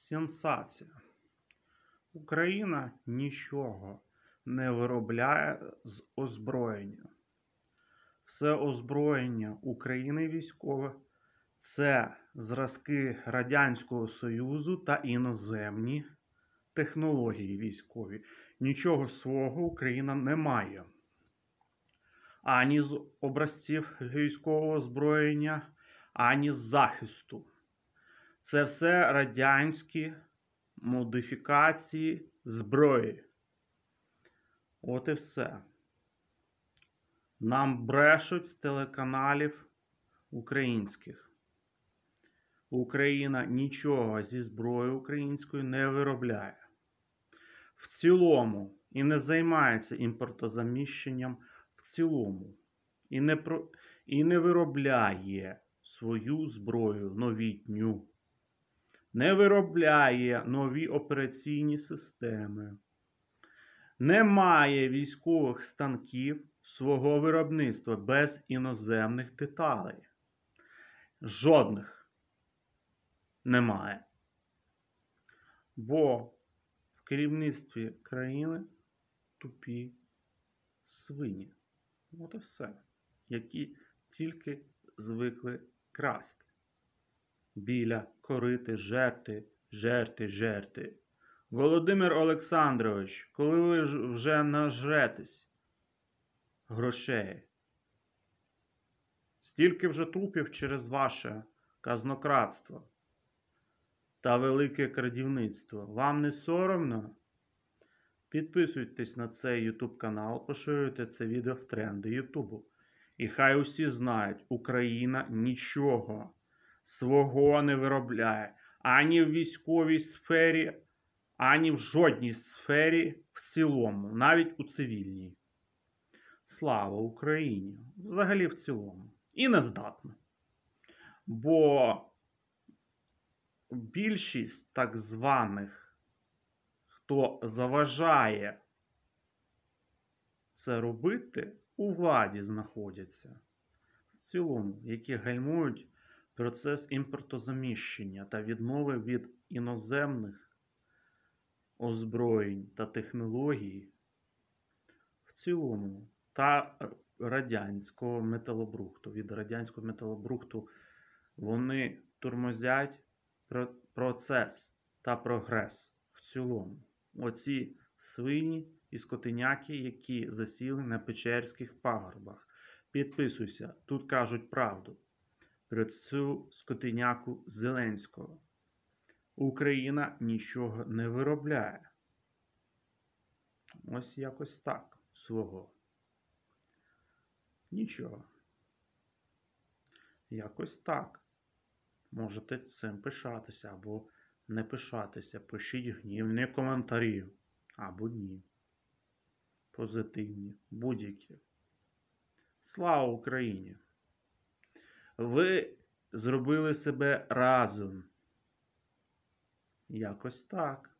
Сенсація. Україна нічого не виробляє з озброєння. Все озброєння України військове – це зразки Радянського Союзу та іноземні технології військові. Нічого свого Україна не має. Ані з образців військового озброєння, ані з захисту. Це все радянські модифікації зброї. От і все. Нам брешуть з телеканалів українських. Україна нічого зі зброї української не виробляє. В цілому. І не займається імпортозаміщенням в цілому. І не виробляє свою зброю новітню. Не виробляє нові операційні системи. Немає військових станків свого виробництва без іноземних деталей. Жодних немає. Бо в керівництві країни тупі свині. От і все. Які тільки звикли красти. Біля корити жерти. Володимир Олександрович, коли ви вже нажретесь грошей? Стільки вже трупів через ваше казнокрадство та велике крадівництво. Вам не соромно? Підписуйтесь на цей YouTube канал, поширюйте це відео в тренди YouTube. І хай усі знають, Україна нічого свого не виробляє. Ані в військовій сфері, ані в жодній сфері в цілому, навіть у цивільній. Слава Україні! Взагалі в цілому. І не здатна. Бо більшість так званих, хто заважає це робити, у владі знаходяться. В цілому, які гальмують процес імпортозаміщення та відмови від іноземних озброєнь та технологій в цілому та радянського металобрухту. Від радянського металобрухту вони тормозять процес та прогрес в цілому. Оці свині і скотиняки, які засіли на Печерських пагорбах. Підписуйся, тут кажуть правду про цю скотиняку Зеленського. Україна нічого не виробляє. Ось якось так свого. Нічого. Якось так. Можете цим пишатися або не пишатися. Пишіть гнівні коментарі. Або ні. Позитивні. Будь-які. Слава Україні! Ви зробили себе разом. Якось так.